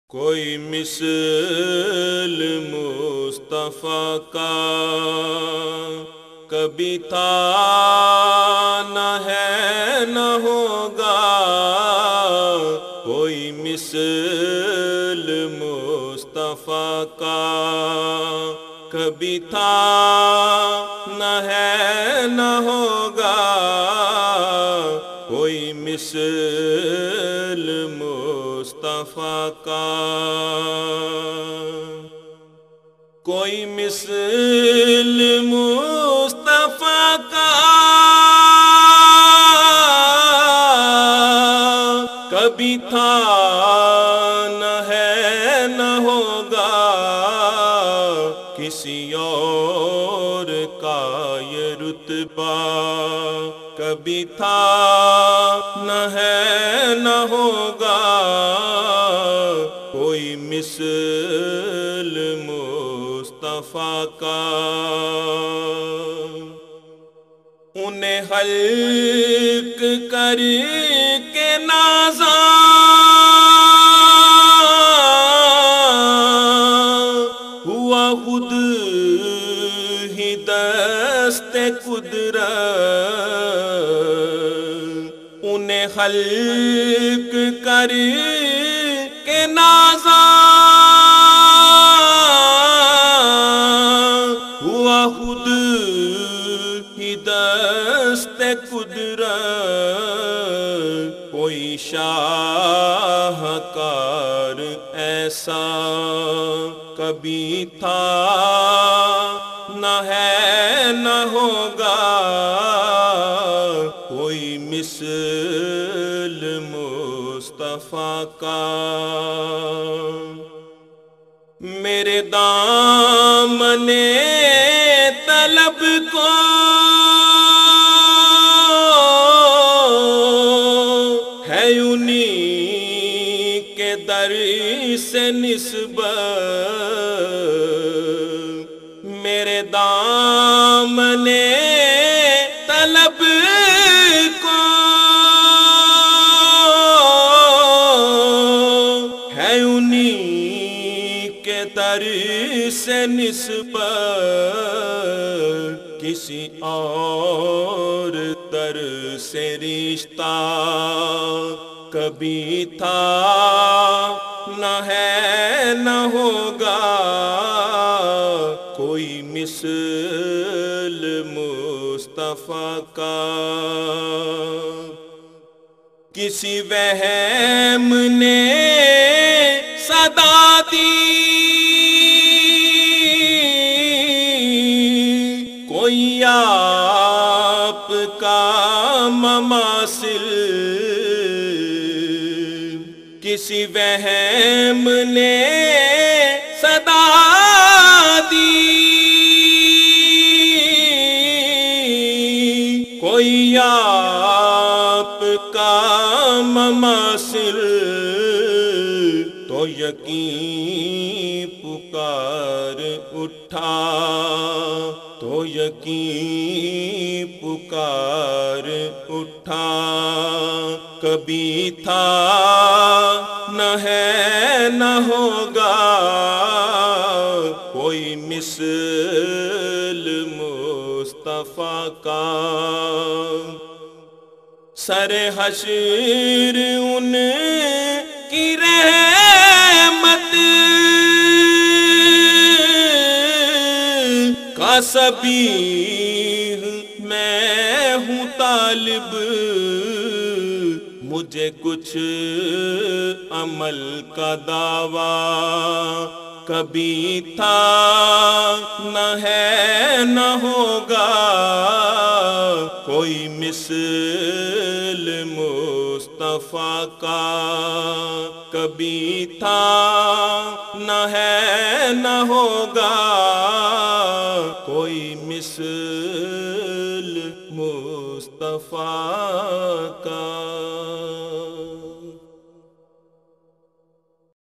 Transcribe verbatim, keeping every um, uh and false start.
کوئی مثل مصطفیٰ کا کبھی تھا نہ ہے نہ ہوگا، کوئی مثل مصطفیٰ کا کبھی تھا نہ ہے نہ ہوگا، کوئی مثل مصطفیٰ کا کوئی مثل مصطفیٰ کا کبھی تھا نہ ہے نہ ہوگا، کسی اور کا یہ رتبہ کبھی تھا نہ ہے نہ ہوگا، کوئی مثل مصطفیٰ کا انہیں حلق کر کے نازا ہوا خود ہی دست قدرت، انہیں خلق کر کے نازا ہوا خود ہی دست قدرت، کوئی شاہکار ایسا کبھی تھا نہ ہے نہ ہوگا، کوئی مثل مصطفیٰ کا میرے دامن طلب کو ہے انہی کے در سے نسبت، میرے دامن طلب کو ہے انہی کے در سے نسبت، کسی اور در سے رشتہ کبھی تھا نہ ہے نہ ہوگا، کوئی مثل مصطفیٰ کا کسی وہم نے صدا دی کوئی آپ کا مماثل، کسی وہم نے صدا دی کوئی آپ کا مماثل، تو یقین پکار اٹھا تو یقین پکار اٹھا، کبھی تھا نہ ہے نہ ہوگا، کوئی مثل مصطفیٰ کا سر حشر ان کی رحمت کا سبیل میں ہوں طالب، مجھے کچھ عمل کا دعویٰ کبھی تھا نہ ہے نہ ہوگا، کوئی مثل مصطفیٰ کا کبھی تھا نہ ہے نہ ہوگا، کوئی مثل مصطفیٰ کا